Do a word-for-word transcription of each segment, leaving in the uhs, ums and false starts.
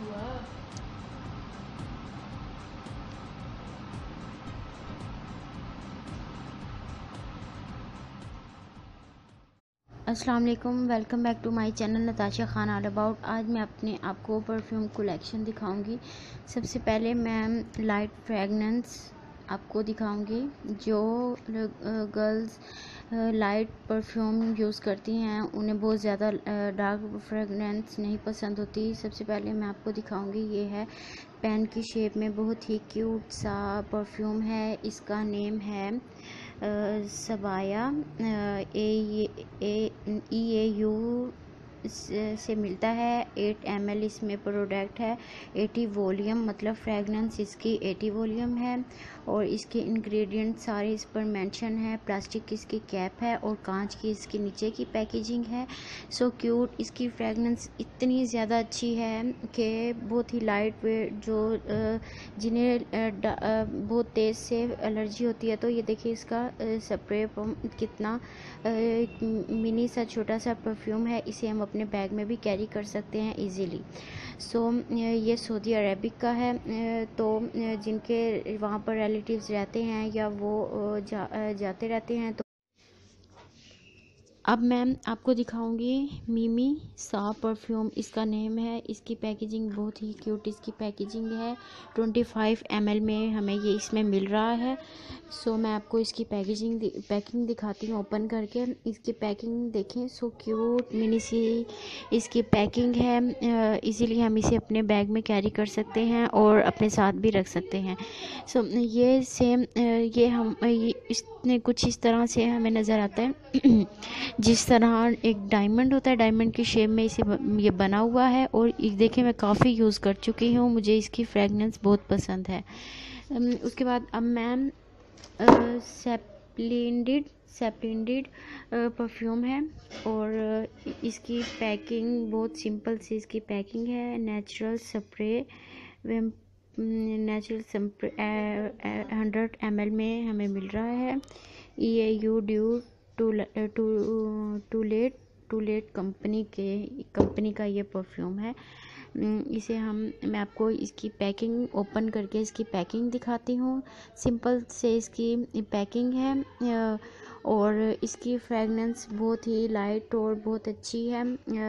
अस्सलाम वालेकुम, welcome back to my channel Natasha Khan all about. आज मैं अपने आपको परफ्यूम कलेक्शन दिखाऊंगी। सबसे पहले मैं लाइट फ्रेगनेंस आपको दिखाऊंगी। जो गर्ल्स लाइट परफ्यूम यूज़ करती हैं उन्हें बहुत ज़्यादा डार्क फ्रेगनेंस नहीं पसंद होती। सबसे पहले मैं आपको दिखाऊंगी, ये है पेन की शेप में बहुत ही क्यूट सा परफ्यूम है। इसका नेम है सबाया। ए ई ए यू से मिलता है। एट एम एल इसमें प्रोडक्ट है। एटी वॉल्यूम मतलब फ्रेगनेंस इसकी एटी वॉल्यूम है और इसके इंग्रेडिएंट सारे इस पर मेंशन है। प्लास्टिक की इसकी कैप है और कांच की इसके नीचे की पैकेजिंग है। So cute. इसकी फ्रेगनेंस इतनी ज़्यादा अच्छी है कि बहुत ही लाइट वेट, जो जिन्हें बहुत तेज़ से एलर्जी होती है तो ये देखिए इसका स्प्रे कितना मिनी सा छोटा सा परफ्यूम है। इसे हम अपने बैग में भी कैरी कर सकते हैं इजीली। सो ये सऊदी अरेबिक का है। तो जिनके वहाँ पर रिलेटिव्स रहते हैं या वो जा, जाते रहते हैं तो अब मैं आपको दिखाऊंगी मिमी सा परफ्यूम, इसका नेम है। इसकी पैकेजिंग बहुत ही क्यूट इसकी पैकेजिंग है। पच्चीस एम एल में हमें ये इसमें मिल रहा है। सो मैं आपको इसकी पैकेजिंग पैकिंग दिखाती हूँ ओपन करके। इसकी पैकिंग देखें, सो क्यूट मिनी सी इसकी पैकिंग है। इसीलिए हम इसे अपने बैग में कैरी कर सकते हैं और अपने साथ भी रख सकते हैं। सो ये सेम ये हम ये इसने कुछ इस तरह से हमें नज़र आता है जिस तरह एक डायमंड होता है, डायमंड की शेप में इसे ये बना हुआ है। और देखिए मैं काफ़ी यूज़ कर चुकी हूँ, मुझे इसकी फ्रेगनेंस बहुत पसंद है। उसके बाद अब मैं सेप्लिंडिड सेप्लिंडिड परफ्यूम है और इसकी पैकिंग बहुत सिंपल सी इसकी पैकिंग है। Natural spray natural spray hundred M L में हमें मिल रहा है। ई ए यू ड्यू टू टू टू लेट टू लेट कंपनी के कंपनी का ये परफ्यूम है। इसे हम मैं आपको इसकी पैकिंग ओपन करके इसकी पैकिंग दिखाती हूँ। सिंपल से इसकी पैकिंग है और इसकी फ्रेगनेंस बहुत ही लाइट और बहुत अच्छी है।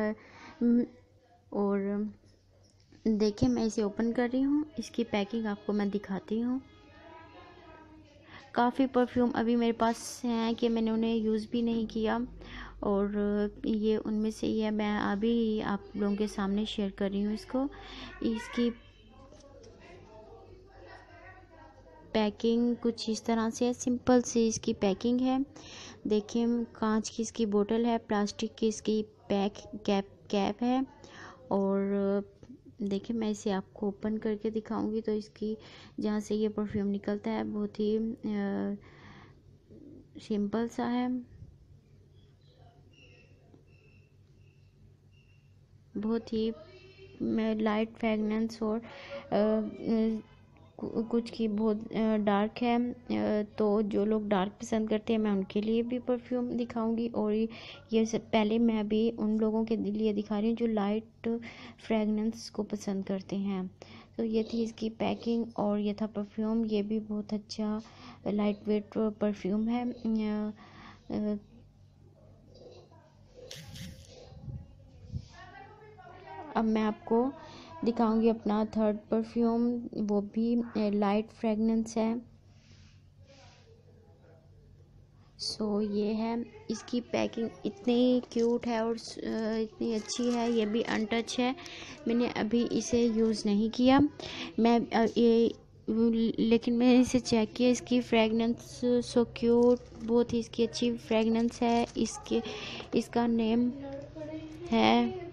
और देखिए मैं इसे ओपन कर रही हूँ, इसकी पैकिंग आपको मैं दिखाती हूँ। काफ़ी परफ्यूम अभी मेरे पास हैं कि मैंने उन्हें यूज़ भी नहीं किया और ये उनमें से ही है। मैं अभी आप लोगों के सामने शेयर कर रही हूँ इसको। इसकी पैकिंग कुछ इस तरह से है, सिंपल सी इसकी पैकिंग है। देखिए कांच की इसकी बोतल है, प्लास्टिक की इसकी पैक कैप कैप है। और देखिए मैं इसे आपको ओपन करके दिखाऊंगी तो इसकी जहाँ से ये परफ्यूम निकलता है बहुत ही सिंपल सा है, बहुत ही लाइट फ्रेगनेंस और आ, कुछ की बहुत डार्क है। तो जो लोग डार्क पसंद करते हैं मैं उनके लिए भी परफ्यूम दिखाऊंगी। और ये सब पहले मैं भी उन लोगों के लिए दिखा रही हूँ जो लाइट फ्रेगनेंस को पसंद करते हैं। तो ये थी इसकी पैकिंग और ये था परफ्यूम। ये भी बहुत अच्छा लाइट वेट परफ्यूम है। अब मैं आपको दिखाऊंगी अपना थर्ड परफ्यूम, वो भी लाइट फ्रेगनेंस है। सो so, ये है इसकी पैकिंग इतनी क्यूट है और इतनी अच्छी है। ये भी अनटच है, मैंने अभी इसे यूज़ नहीं किया मैं ये लेकिन मैंने इसे चेक किया। इसकी फ्रेगनेंस सो क्यूट, बहुत ही इसकी अच्छी फ्रेगनेंस है। इसके इसका नेम है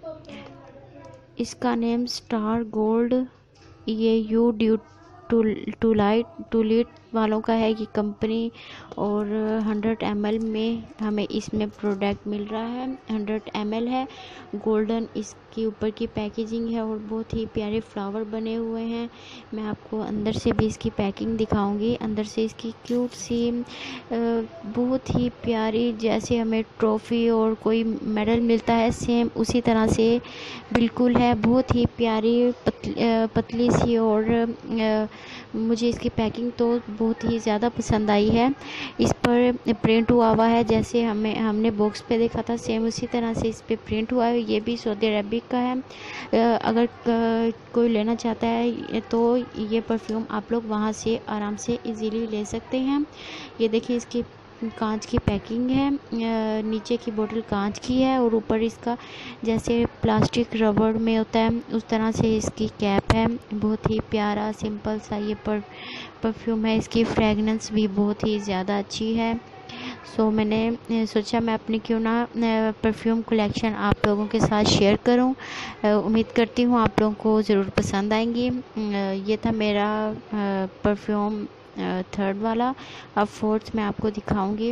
इसका नेम स्टार गोल्ड। ये यू ड्यू टू टू लाइट टू लिट वालों का है ये कंपनी, और हंड्रेड एम एल में हमें इसमें प्रोडक्ट मिल रहा है। हंड्रेड एम एल है, गोल्डन इसके ऊपर की पैकेजिंग है और बहुत ही प्यारे फ्लावर बने हुए हैं। मैं आपको अंदर से भी इसकी पैकिंग दिखाऊंगी। अंदर से इसकी क्यूट सी बहुत ही प्यारी, जैसे हमें ट्रॉफ़ी और कोई मेडल मिलता है सेम उसी तरह से बिल्कुल है। बहुत ही प्यारी पतली, पतली सी, और मुझे इसकी पैकिंग तो बहुत ही ज़्यादा पसंद आई है। इस पर प्रिंट हुआ हुआ है, जैसे हमें हमने बॉक्स पे देखा था सेम उसी तरह से इस पर प्रिंट हुआ है। ये भी सऊदी अरबिक का है। अगर कोई लेना चाहता है तो ये परफ्यूम आप लोग वहाँ से आराम से इजीली ले सकते हैं। ये देखिए इसकी कांच की पैकिंग है, नीचे की बोतल कांच की है और ऊपर इसका जैसे प्लास्टिक रबड़ में होता है उस तरह से इसकी कैप है। बहुत ही प्यारा सिंपल सा ये पर परफ्यूम है। इसकी फ्रेगनेंस भी बहुत ही ज़्यादा अच्छी है। सो मैंने सोचा मैं अपनी क्यों ना परफ्यूम कलेक्शन आप लोगों के साथ शेयर करूं। उम्मीद करती हूं आप लोगों को ज़रूर पसंद आएंगी। ये था मेरा परफ्यूम थर्ड वाला। अब फोर्थ मैं आपको दिखाऊंगी।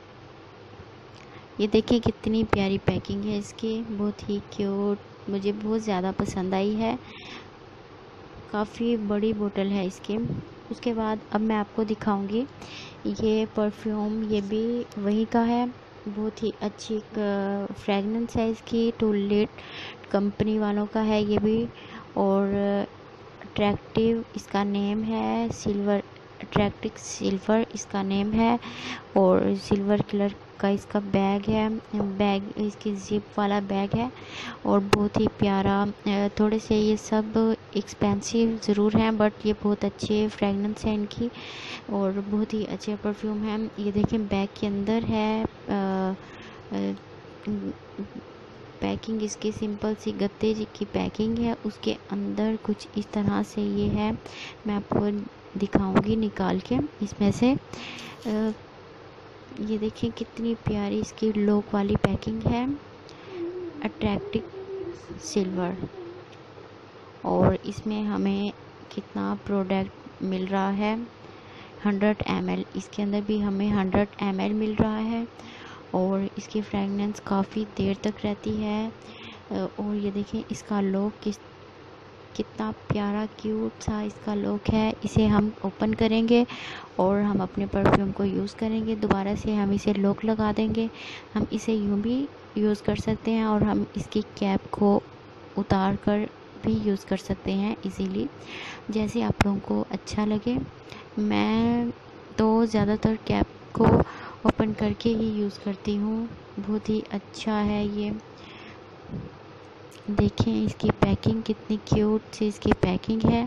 ये देखिए कितनी प्यारी पैकिंग है इसकी, बहुत ही क्यूट, मुझे बहुत ज़्यादा पसंद आई है। काफ़ी बड़ी बोतल है इसकी। उसके बाद अब मैं आपको दिखाऊंगी ये परफ्यूम, ये भी वही का है। बहुत ही अच्छी फ्रेगनेंस है इसकी, टूलेट कंपनी वालों का है ये भी। और अट्रैक्टिव इसका नेम है, सिल्वर अट्रैक्टिव सिल्वर इसका नेम है। और सिल्वर कलर का इसका बैग है, बैग इसकी जिप वाला बैग है और बहुत ही प्यारा। थोड़े से ये सब एक्सपेंसिव ज़रूर हैं बट ये बहुत अच्छे फ्रेगनेंस है इनकी और बहुत ही अच्छे परफ्यूम है। ये देखिए बैग के अंदर है आ, आ, पैकिंग इसकी सिंपल सी गत्ते की पैकिंग है, उसके अंदर कुछ इस तरह से ये है। मैं आपको दिखाऊंगी निकाल के इसमें से। आ, ये देखिए कितनी प्यारी इसकी लॉक वाली पैकिंग है, अट्रैक्टिव सिल्वर। और इसमें हमें कितना प्रोडक्ट मिल रहा है, हंड्रेड एम एल, इसके अंदर भी हमें हंड्रेड एम एल मिल रहा है और इसकी फ्रेगनेंस काफ़ी देर तक रहती है। और ये देखिए इसका लॉक किस कितना प्यारा क्यूट सा इसका लॉक है। इसे हम ओपन करेंगे और हम अपने परफ्यूम को यूज़ करेंगे, दोबारा से हम इसे लॉक लगा देंगे। हम इसे यूँ भी यूज़ कर सकते हैं और हम इसकी कैप को उतार कर भी यूज़ कर सकते हैं इजीली, जैसे आप लोगों को अच्छा लगे। मैं तो ज़्यादातर कैप को ओपन करके ही यूज़ करती हूँ। बहुत ही अच्छा है ये। देखें इसकी पैकिंग कितनी क्यूट सी इसकी पैकिंग है।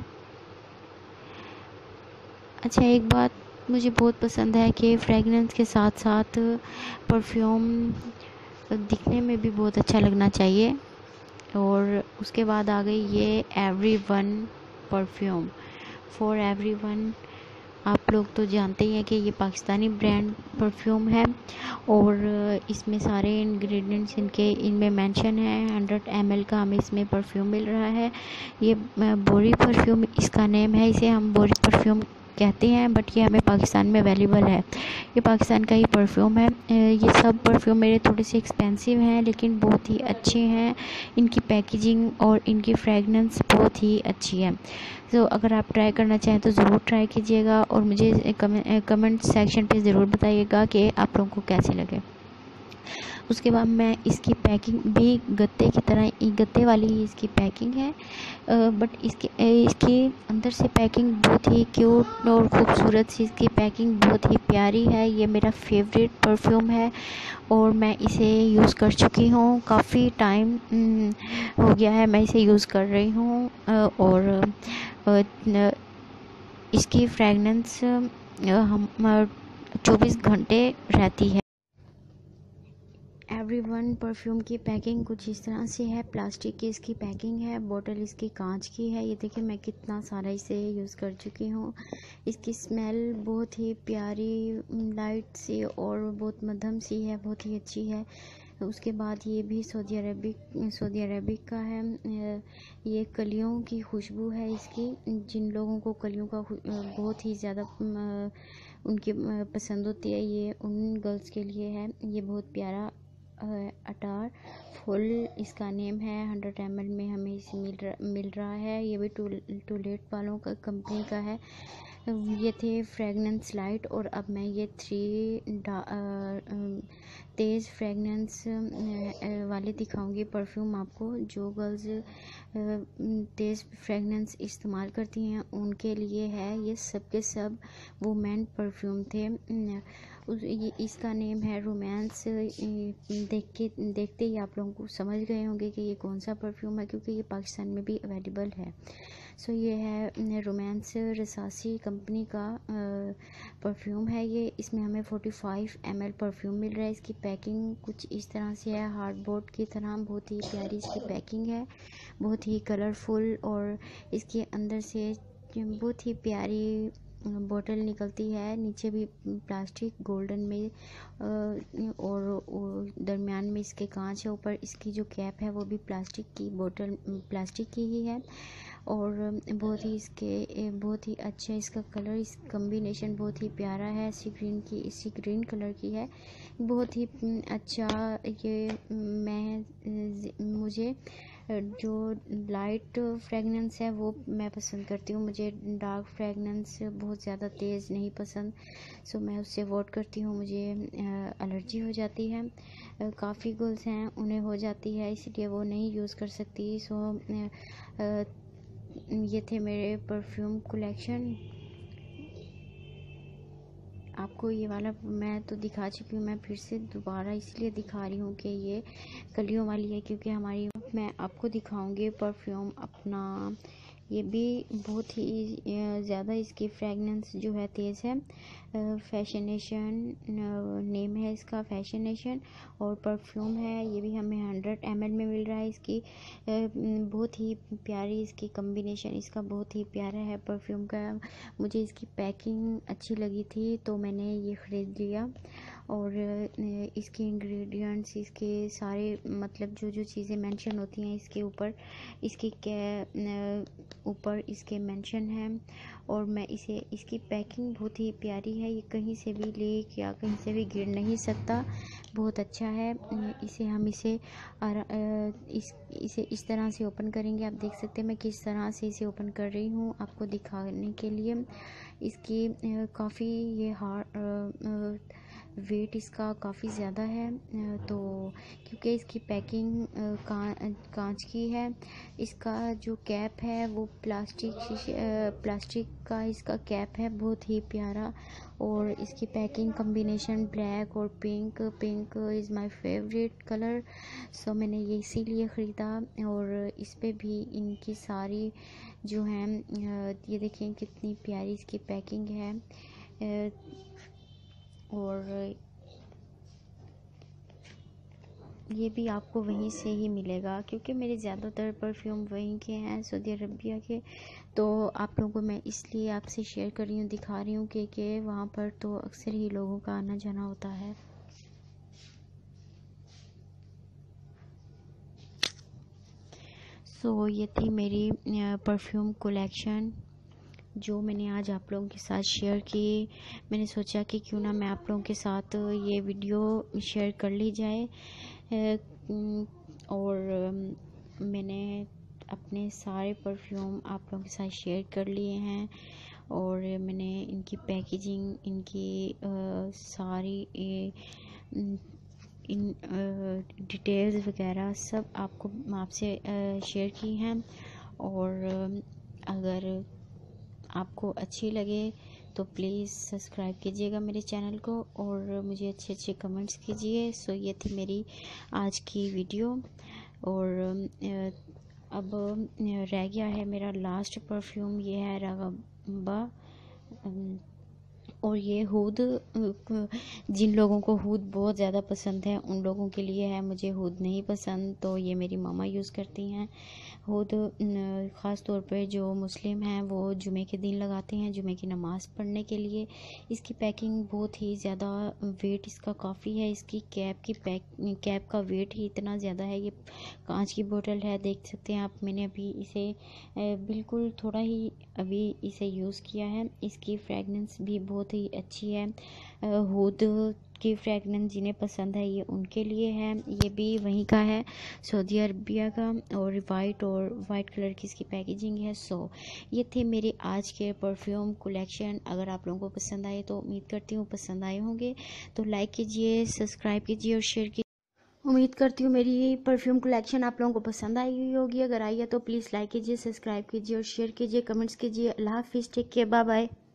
अच्छा, एक बात मुझे बहुत पसंद है कि फ्रेगनेंस के साथ साथ परफ्यूम दिखने में भी बहुत अच्छा लगना चाहिए। और उसके बाद आ गई ये एवरीवन परफ्यूम, फॉर एवरीवन। आप लोग तो जानते ही हैं कि ये पाकिस्तानी ब्रांड परफ्यूम है और इसमें सारे इंग्रेडिएंट्स इनके इनमें मेंशन है। हंड्रेड एम एल का हमें इसमें परफ्यूम मिल रहा है। ये बोरी परफ्यूम इसका नेम है, इसे हम बोरी परफ्यूम कहते हैं बट ये हमें पाकिस्तान में अवेलेबल है। ये पाकिस्तान का ही परफ्यूम है। ये सब परफ्यूम मेरे थोड़े से एक्सपेंसिव हैं लेकिन बहुत ही अच्छे हैं। इनकी पैकेजिंग और इनकी फ्रेगनेंस बहुत ही अच्छी है। तो अगर आप ट्राई करना चाहें तो ज़रूर ट्राई कीजिएगा और मुझे कमेंट सेक्शन पे ज़रूर बताइएगा कि आप लोगों को कैसे लगे। उसके बाद मैं इसकी पैकिंग भी गत्ते की तरह, गत्ते वाली ही इसकी पैकिंग है बट इसके इसके अंदर से पैकिंग बहुत ही क्यूट और ख़ूबसूरत सी इसकी पैकिंग बहुत ही प्यारी है। ये मेरा फेवरेट परफ्यूम है और मैं इसे यूज़ कर चुकी हूँ, काफ़ी टाइम हो गया है मैं इसे यूज़ कर रही हूँ। और इसकी फ्रेगनेंस हम चौबीस घंटे रहती है। एवरीवन परफ्यूम की पैकिंग कुछ इस तरह से है। प्लास्टिक की इसकी पैकिंग है, बोतल इसकी कांच की है। ये देखिए मैं कितना सारा इसे यूज़ कर चुकी हूँ। इसकी स्मेल बहुत ही प्यारी, लाइट सी और बहुत मध्यम सी है, बहुत ही अच्छी है। उसके बाद ये भी सऊदी अरबिक सऊदी अरबिक का है। ये कलियों की खुशबू है इसकी। जिन लोगों को कलियों का बहुत ही ज़्यादा उनकी पसंद होती है, ये उन गर्ल्स के लिए है। ये बहुत प्यारा अटार फुल इसका नेम है। हंड्रेड एम एल में हमें इसे मिल रहा मिल रहा है। ये भी टू टूलेट वालों का कंपनी का है। ये थे फ्रेगनेंस लाइट, और अब मैं ये थ्री तेज़ फ्रेगनेंस वाले दिखाऊंगी परफ्यूम आपको। जो गर्ल्स तेज़ फ्रेगनेंस इस्तेमाल करती हैं उनके लिए है। ये सब के सब वुमेन परफ्यूम थे। उस ये इसका नेम है रोमांस। देख के देखते ही आप लोगों को समझ गए होंगे कि ये कौन सा परफ्यूम है, क्योंकि ये पाकिस्तान में भी अवेलेबल है। सो ये है रोमांस रसासी कंपनी का परफ्यूम है ये। इसमें हमें पैंतालीस एम एल परफ्यूम मिल रहा है। इसकी पैकिंग कुछ इस तरह से है, हार्डबोर्ड की तरह। बहुत ही प्यारी इसकी पैकिंग है, बहुत ही कलरफुल, और इसके अंदर से बहुत ही प्यारी बोतल निकलती है। नीचे भी प्लास्टिक गोल्डन में, और दरमियान में इसके कांच है। ऊपर इसकी जो कैप है वो भी प्लास्टिक की बोतल प्लास्टिक की ही है। और बहुत ही इसके बहुत ही अच्छा इसका कलर, इस कॉम्बिनेशन बहुत ही प्यारा है। सी ग्रीन की इसी ग्रीन कलर की है, बहुत ही अच्छा। ये मैं मुझे जो लाइट फ्रेगनेंस है वो मैं पसंद करती हूँ। मुझे डार्क फ्रेगनेंस बहुत ज़्यादा तेज़ नहीं पसंद, सो मैं उससे अवॉइड करती हूँ। मुझे एलर्जी हो जाती है। काफ़ी गर्ल्स हैं उन्हें हो जाती है, इसलिए वो नहीं यूज़ कर सकती। सो ये थे मेरे परफ्यूम कलेक्शन। आपको ये वाला मैं तो दिखा चुकी हूँ, मैं फिर से दोबारा इसलिए दिखा रही हूँ कि ये कलियों वाली है, क्योंकि हमारी मैं आपको दिखाऊंगी परफ्यूम अपना। ये भी बहुत ही ज़्यादा इसकी फ्रेगनेंस जो है तेज़ है। फैशनेशन नेम है इसका, फैशनेशन, और परफ्यूम है। ये भी हमें हंड्रेड एम एल में मिल रहा है। इसकी बहुत ही प्यारी इसकी कॉम्बिनेशन इसका बहुत ही प्यारा है परफ्यूम का। मुझे इसकी पैकिंग अच्छी लगी थी तो मैंने ये ख़रीद लिया। और इसके इंग्रेडिएंट्स, इसके सारे मतलब जो जो चीज़ें मेंशन होती हैं इसके ऊपर, इसके क्या ऊपर इसके मेंशन है। और मैं इसे इसकी पैकिंग बहुत ही प्यारी है। ये कहीं से भी लीक या कहीं से भी गिर नहीं सकता, बहुत अच्छा है। इसे हम इसे इस इसे इस तरह से ओपन करेंगे। आप देख सकते हैं मैं किस तरह से इसे ओपन कर रही हूँ आपको दिखाने के लिए। इसकी काफ़ी ये हार्ड वेट इसका काफ़ी ज़्यादा है, तो क्योंकि इसकी पैकिंग का, कांच की है। इसका जो कैप है वो प्लास्टिक शीशे प्लास्टिक का इसका कैप है, बहुत ही प्यारा। और इसकी पैकिंग कॉम्बिनेशन ब्लैक और pink pink is my favourite colour, so मैंने ये इसीलिए ख़रीदा। और इस पे भी इनकी सारी जो हैं ये देखें कितनी प्यारी इसकी पैकिंग है। और ये भी आपको वहीं से ही मिलेगा, क्योंकि मेरे ज़्यादातर परफ्यूम वहीं के हैं, सऊदी अरबिया के। तो आप लोगों को मैं इसलिए आपसे शेयर कर रही हूँ, दिखा रही हूँ कि कि वहाँ पर तो अक्सर ही लोगों का आना जाना होता है। सो so, ये थी मेरी परफ्यूम कलेक्शन जो मैंने आज आप लोगों के साथ शेयर की। मैंने सोचा कि क्यों ना मैं आप लोगों के साथ ये वीडियो शेयर कर ली जाए। और मैंने अपने सारे परफ्यूम आप लोगों के साथ शेयर कर लिए हैं। और मैंने इनकी पैकेजिंग, इनकी आ, सारी ए, इन डिटेल्स वगैरह सब आपको आपसे शेयर की हैं। और अगर आपको अच्छी लगे तो प्लीज़ सब्सक्राइब कीजिएगा मेरे चैनल को, और मुझे अच्छे अच्छे कमेंट्स कीजिए। सो ये थी मेरी आज की वीडियो। और अब रह गया है मेरा लास्ट परफ्यूम, ये है रागबा और ये हूद, जिन लोगों को हूद बहुत ज़्यादा पसंद है उन लोगों के लिए है। मुझे हूद नहीं पसंद, तो ये मेरी मामा यूज़ करती हैं। हूद ख़ास तौर पे जो मुस्लिम हैं वो जुमे के दिन लगाते हैं, जुमे की नमाज़ पढ़ने के लिए। इसकी पैकिंग बहुत ही ज़्यादा, वेट इसका काफ़ी है। इसकी कैप की पैक कैप का वेट ही इतना ज़्यादा है। ये कांच की बोतल है, देख सकते हैं आप। मैंने अभी इसे बिल्कुल थोड़ा ही अभी इसे यूज़ किया है। इसकी फ्रेगनेंस भी बहुत ही अच्छी है। हूद की फ्रेगनेंस जिन्हें पसंद है ये उनके लिए है। ये भी वहीं का है, सऊदी अरबिया का, और वाइट और वाइट कलर की इसकी पैकेजिंग है। सो ये थे मेरे आज के परफ्यूम कलेक्शन। अगर आप लोगों को पसंद आए तो उम्मीद करती हूँ पसंद आए होंगे, तो लाइक कीजिए, सब्सक्राइब कीजिए और शेयर कीजिए। उम्मीद करती हूँ मेरी परफ्यूम कलेक्शन आप लोगों को पसंद आई हुई होगी। अगर आई है तो प्लीज़ लाइक कीजिए, सब्सक्राइब कीजिए और शेयर कीजिए, कमेंट्स कीजिए। अल्लाह हाफिज़, टेक केयर, बाय बाय।